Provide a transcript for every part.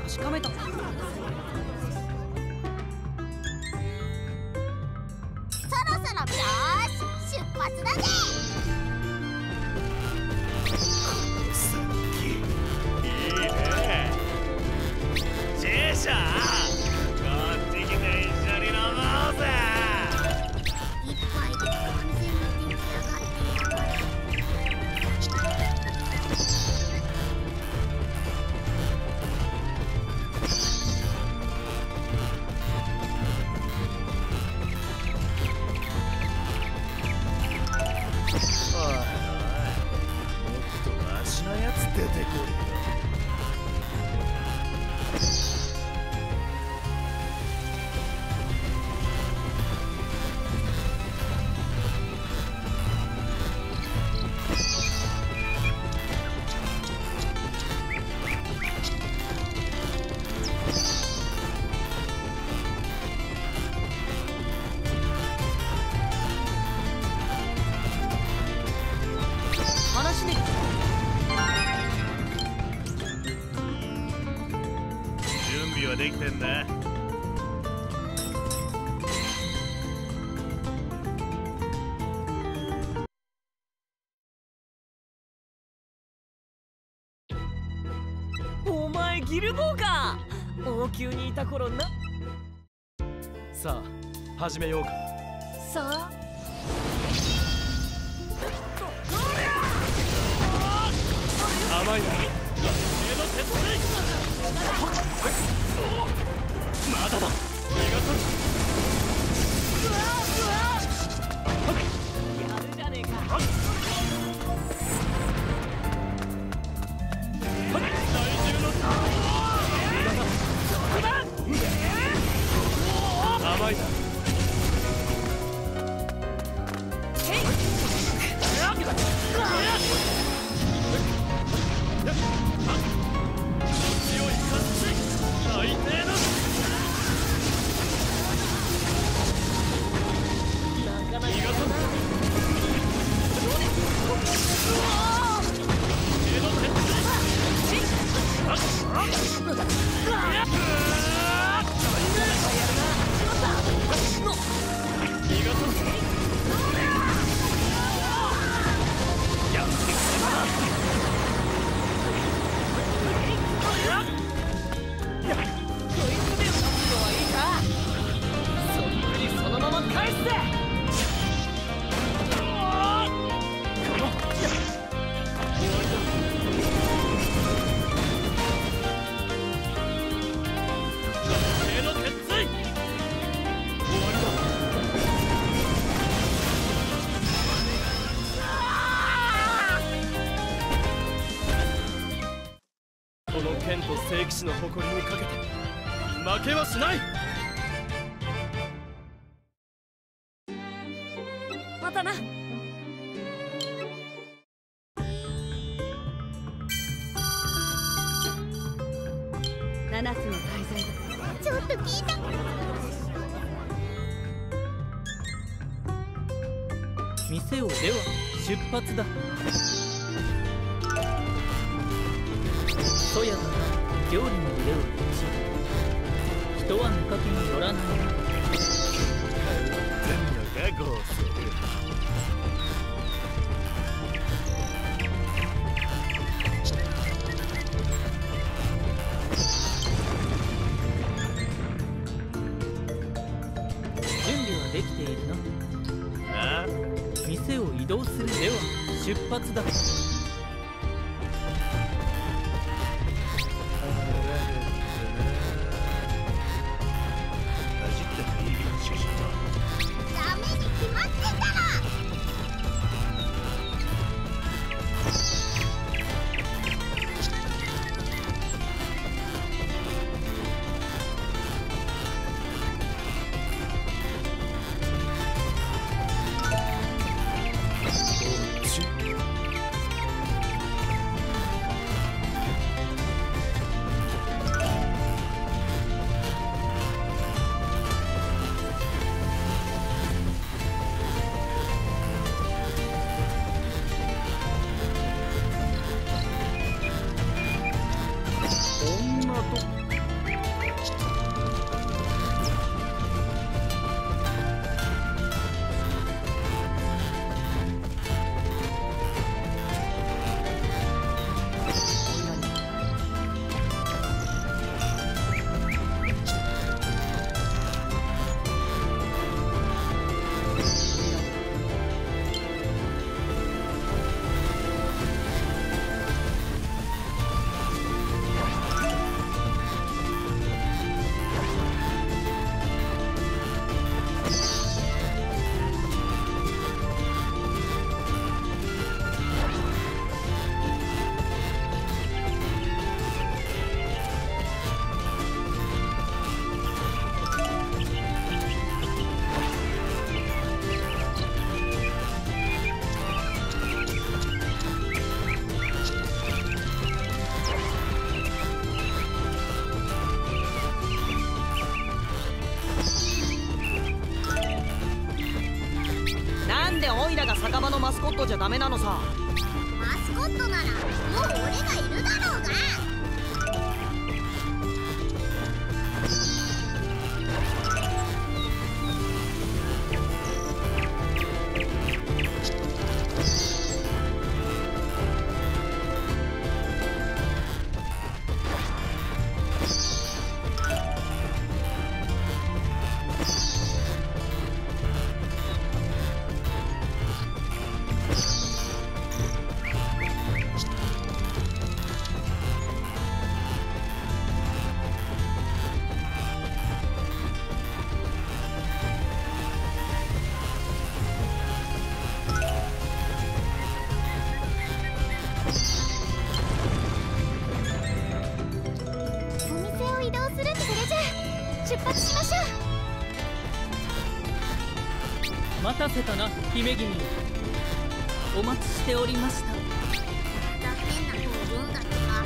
確かめた。そろそろよーし出発だぜ。 いいね。ジェシャー、こっち来て一緒に飲もうぜ。 一杯で完全に出来上がってやがる。 おいおい、もっとマシなやつ出てこいよ。 話に準備はできてんだ。 お前ギルボーか。王宮にいた頃な。 さあ始めようか。 さあ甘いな。 まだだ。 やるじゃねえか。 甘いな。 そのまま返すぜ。 この剣と聖騎士の誇りにかけて負けはしない。 またな。7つの大罪だ。 ちょっと聞いた。 店をでは出発だ。そやだが料理の腕を持ち、人は見かけによらない。 天の覚悟をする。 準備はできているの？ ああ、 店を移動するでは出発だ。 ダメに決まってたら。 なんでオイラが酒場のマスコットじゃダメなのさ。 マスコットならもう俺がいるだろうが。出発しましょう。 待たせたな、姫君。お待ちしておりました。 また変な本読んだとか。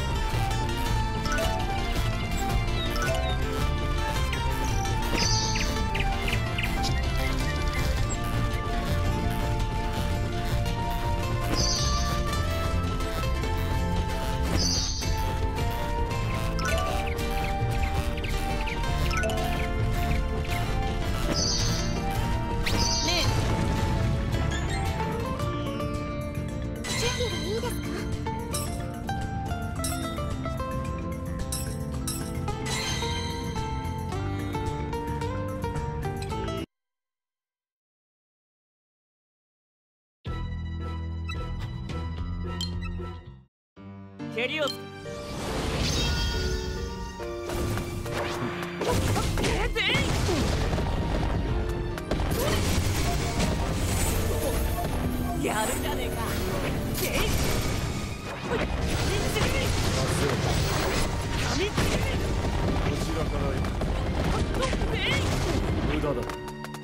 蹴りをつやるじゃねえか。 こちらから無駄だ。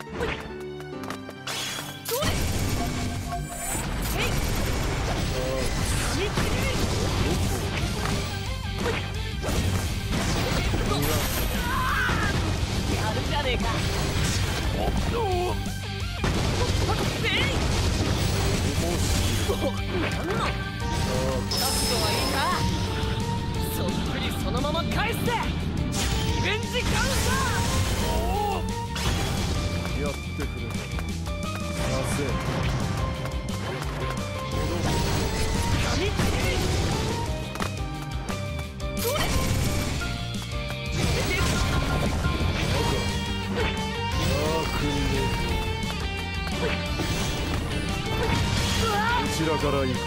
やるじゃねえか。なんの覚悟はいいか。そっくりそのまま返してリベンジカウンやってくれ。なぜこちらから行く。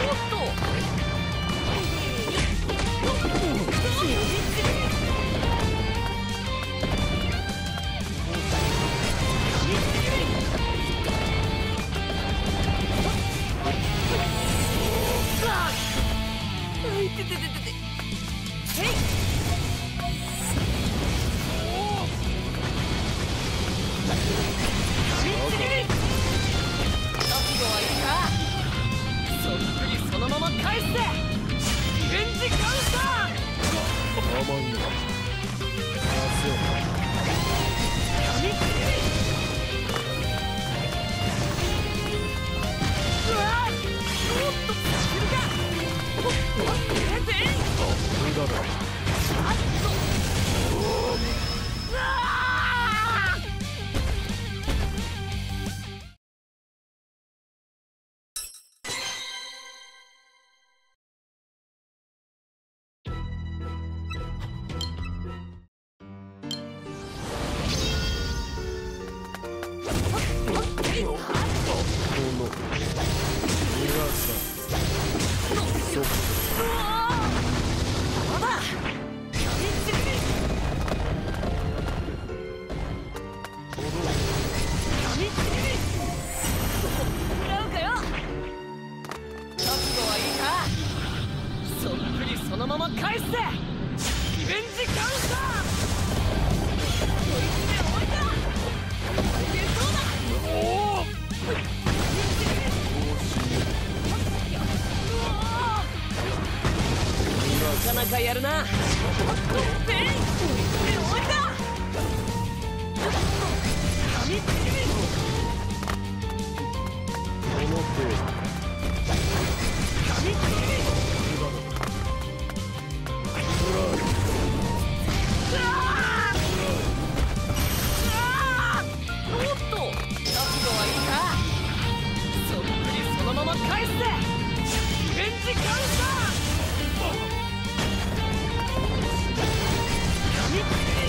そのまま返してリベンジカウンター。 甘いな。無駄だ。 そのまま返してリベンジカウンター。追い詰め終わりだ。出そうだ。なかなかやるな。追い詰め終わりだ。 せリベンジカウンター闇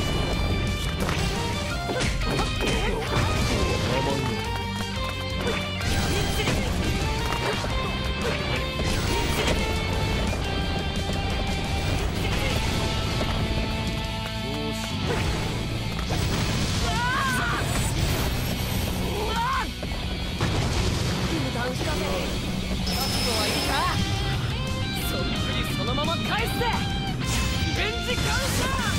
油断したぜ。覚悟はいいか。そっくりそのまま返してリベンジカウンター